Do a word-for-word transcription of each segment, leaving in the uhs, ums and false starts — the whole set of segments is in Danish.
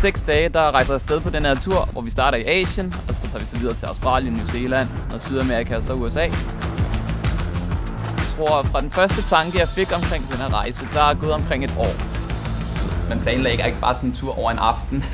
seks dage, der rejser jeg afsted på den her tur, hvor vi starter i Asien, og så tager vi så videre til Australien, New Zealand, og Sydamerika og så U S A. Jeg tror, fra den første tanke, jeg fik omkring den her rejse, der er gået omkring et år. Man planlægger ikke bare sådan en tur over en aften.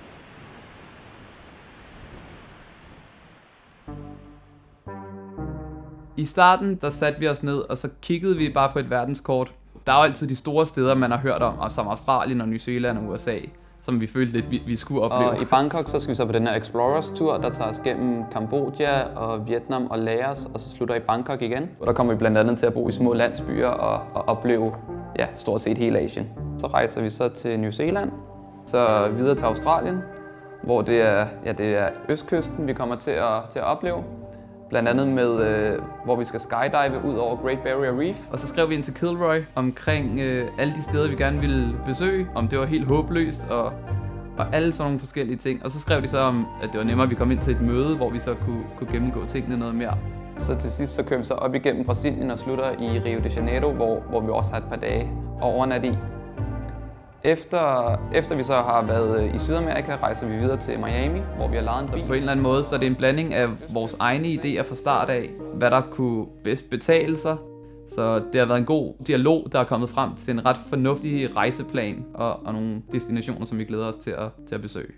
I starten, der satte vi os ned, og så kiggede vi bare på et verdenskort. Der er jo altid de store steder, man har hørt om, som Australien og New Zealand og U S A, som vi følte lidt, vi, vi skulle opleve. Og i Bangkok, så skal vi så på den her Explorers-tur, der tager os gennem Kambodja og Vietnam og Laos, og så slutter i Bangkok igen. Og der kommer vi blandt andet til at bo i små landsbyer og, og opleve ja, stort set hele Asien. Så rejser vi så til New Zealand, så videre til Australien, hvor det er, ja, det er østkysten, vi kommer til at, til at opleve. Blandt andet med, øh, hvor vi skal skydive ud over Great Barrier Reef. Og så skrev vi ind til Kilroy omkring øh, alle de steder, vi gerne ville besøge. Om det var helt håbløst og, og alle sådan nogle forskellige ting. Og så skrev de så om, at det var nemmere, at vi kom ind til et møde, hvor vi så kunne, kunne gennemgå tingene noget mere. Så til sidst så kører vi så op igennem Brasilien og slutter i Rio de Janeiro, hvor, hvor vi også har et par dage og overnat i. Efter, efter vi så har været i Sydamerika, rejser vi videre til Miami, hvor vi har lejet en bil. Så på en eller anden måde, så er det en blanding af vores egne idéer fra start af, hvad der kunne bedst betale sig. Så det har været en god dialog, der er kommet frem til en ret fornuftig rejseplan og, og nogle destinationer, som vi glæder os til at, til at besøge.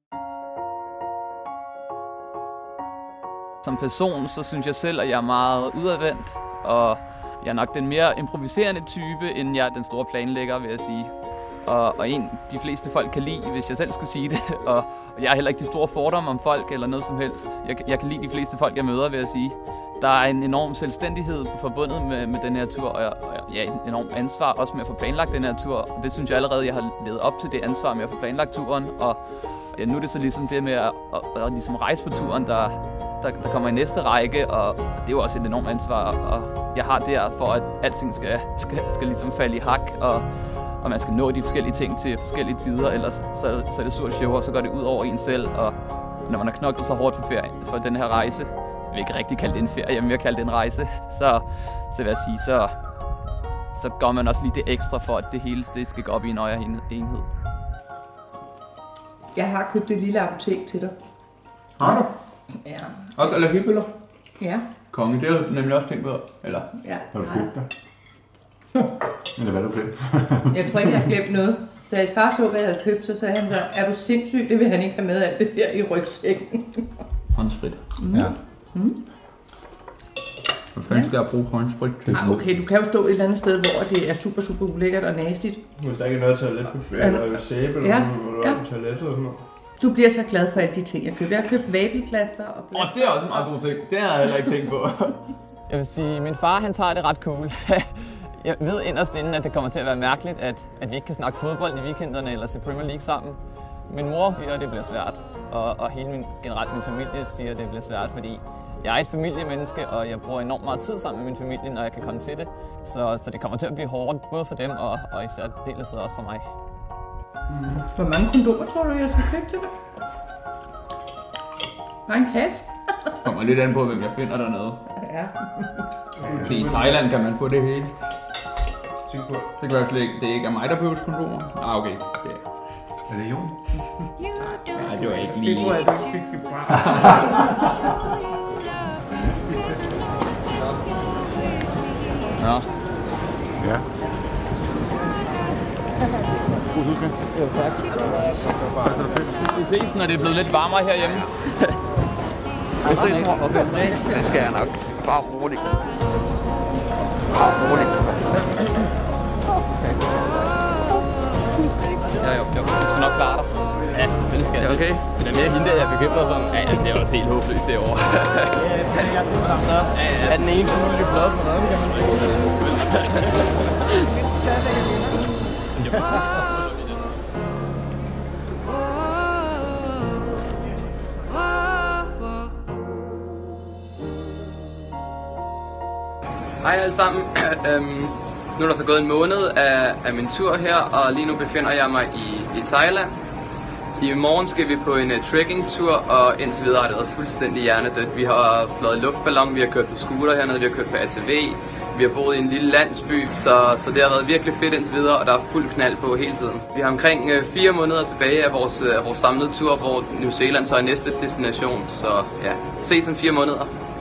Som person, så synes jeg selv, at jeg er meget udadvendt, og jeg er nok den mere improviserende type, end jeg er den store planlægger, vil jeg sige. Og, og en, de fleste folk kan lide, hvis jeg selv skulle sige det. Og, og jeg har heller ikke de store fordomme om folk eller noget som helst. Jeg, jeg kan lide de fleste folk, jeg møder, vil jeg sige. Der er en enorm selvstændighed forbundet med, med den her tur, og, jeg, og ja, en enorm ansvar også med at få planlagt den her tur. Og det synes jeg allerede, jeg har levet op til det ansvar med at få planlagt turen. Og, og ja, nu er det så ligesom det med at, at, at ligesom rejse på turen, der, der, der kommer i næste række. Og, og det er jo også et enormt ansvar, og jeg har der for, at alting skal, skal, skal ligesom falde i hak. Og, Og man skal nå de forskellige ting til forskellige tider, ellers så, så er det surt show, og så går det ud over en selv. Og når man har knoklet så hårdt for, ferie, for den her rejse, jeg vil ikke rigtig kalde det en ferie, jeg vil mere kalde det en rejse, så, så vil jeg sige, så, så gør man også lige det ekstra for, at det hele det skal gå op i en højere enhed. Jeg har købt et lille apotek til dig. Har du? Ja. Også allergipiller? Ja. Konge, det har du nemlig også tænkt på, eller? Ja. Har du købt det? Eller hvad du glemt? Jeg tror ikke, jeg har glemt noget. Da far så, hvad jeg havde købt, så sagde han så, er du sindssyg? Det vil han ikke have med alt det der i rygsækken. Håndsprit. Mm. Ja. Mm. Hvad fanden skal jeg bruge håndsprit til? Ah, okay, du kan jo stå et eller andet sted, hvor det er super, super ulækkert og nastigt. Hvis der ikke er noget toiletpapir eller sæbe eller ja. noget Ja. toilet eller sådan noget. Du bliver så glad for alle de ting, jeg køber. Jeg har købt vabelplaster og plaster. Åh, det er også en meget god ting. Det har jeg heller ikke tænkt på. Jeg vil sige, min far han tager det ret cool. Jeg ved inderst inden, at det kommer til at være mærkeligt, at, at vi ikke kan snakke fodbold i weekenderne eller se Premier League sammen. Min mor siger, at det bliver svært, og, og hele min, generelt min familie siger, at det bliver svært, fordi jeg er et familiemenneske, og jeg bruger enormt meget tid sammen med min familie, når jeg kan komme til det. Så, så det kommer til at blive hårdt, både for dem og, og især delested også for mig. Mm. Hvor mange kondomer tror du, jeg skal købe til dig? Bare en kasse? Kommer lidt an på, hvem jeg finder dernede. Ja. Fordi i Thailand kan man få det hele. Tænk på. Det kan være, det ikke er mig, der behøver kondomer. Ah, okay. Det er. Er det Jon? Nej, det var ikke lige. Det tror jeg, du fik det fra. Ja. Ja. God husmand. Vi ses, når det er blevet lidt varmere herhjemme. Vi ses, mor. Det skal jeg nok. Bare roligt. Bare roligt. Ja, jo, jo. Du skal nok klare dig. Ja, selvfølgelig skal jeg. Det er okay. Så det er mere hende, der jeg bekymrer sig om. Ja, ja, det er også helt håbløst derovre. Så er den ene mulige flot for noget, kan man sige. Hej alle sammen. øhm, nu er der så gået en måned af, af min tur her, og lige nu befinder jeg mig i, i Thailand. I morgen skal vi på en uh, trekking-tur, og indtil videre har det været fuldstændig hjernedødt. Vi har fløjet luftballon, vi har kørt på scooter hernede, vi har kørt på A T V, Vi har boet i en lille landsby, så, så det har været virkelig fedt indtil videre, og der er fuld knald på hele tiden. Vi har omkring øh, fire måneder tilbage af vores, af vores samlede tur, hvor New Zealand så er næste destination, så ja, ses om fire måneder.